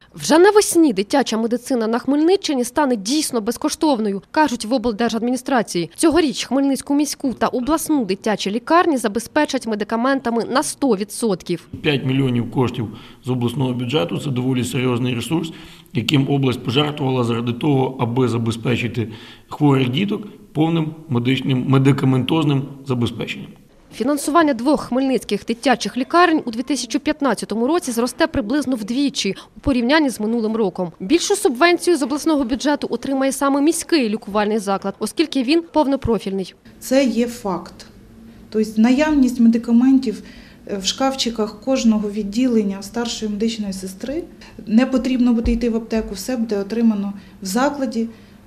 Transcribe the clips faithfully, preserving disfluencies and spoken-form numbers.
Вже навесні дитяча медицина на Хмельниччині стане дійсно безкоштовною, кажуть в облдержадміністрації. Цьогоріч Хмельницьку міську та обласну дитячі лікарні забезпечать медикаментами на сто відсотків. п'ять мільйонів коштів з обласного бюджету – це доволі серйозний ресурс, яким область пожертвувала заради того, аби забезпечити хворих діток повним медичним медикаментозним забезпеченням. Фінансування двох хмельницьких дитячих лікарень у дві тисячі п'ятнадцятому році зросте приблизно вдвічі у порівнянні з минулим роком. Більшу субвенцію з обласного бюджету отримає саме міський лікувальний заклад, оскільки він повнопрофільний. Це є факт. Тобто наявність медикаментів в шкафчиках кожного відділення старшої медичної сестри, не потрібно буде йти в аптеку, все буде отримано в закладі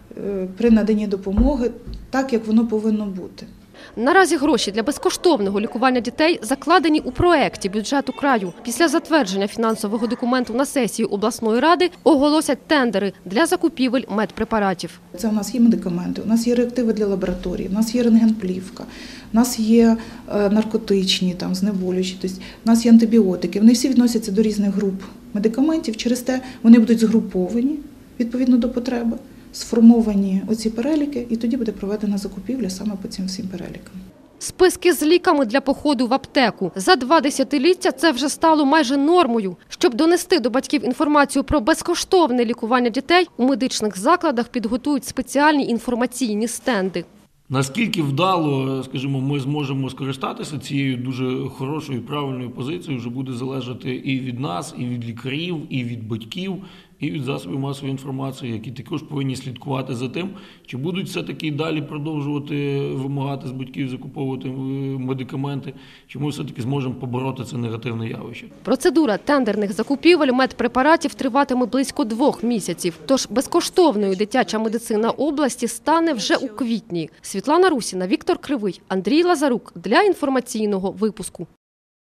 при наданні допомоги, так як воно повинно бути. Наразі гроші для безкоштовного лікування дітей закладені у проєкті бюджету краю. Після затвердження фінансового документу на сесії обласної ради оголосять тендери для закупівель медпрепаратів. Це у нас є медикаменти, у нас є реактиви для лабораторії, у нас є рентгенплівка, у нас є наркотичні, там, знеболюючі, тобто у нас є антибіотики. Вони всі відносяться до різних груп медикаментів, через те вони будуть згруповані відповідно до потреби. Сформовані оці переліки, і тоді буде проведена закупівля саме по цим всім перелікам. Списки з ліками для походу в аптеку. За два десятиліття це вже стало майже нормою. Щоб донести до батьків інформацію про безкоштовне лікування дітей, у медичних закладах підготують спеціальні інформаційні стенди. Наскільки вдало, скажімо, ми зможемо скористатися цією дуже хорошою і правильною позицією, вже буде залежати і від нас, і від лікарів, і від батьків, і від засобів масової інформації, які також повинні слідкувати за тим, чи будуть все-таки далі продовжувати вимагати з батьків закуповувати медикаменти, чи ми все-таки зможемо побороти це негативне явище. Процедура тендерних закупівель медпрепаратів триватиме близько двох місяців. Тож безкоштовною дитяча медицина області стане вже у квітні. Світлана Русіна, Віктор Кривий, Андрій Лазарук для інформаційного випуску.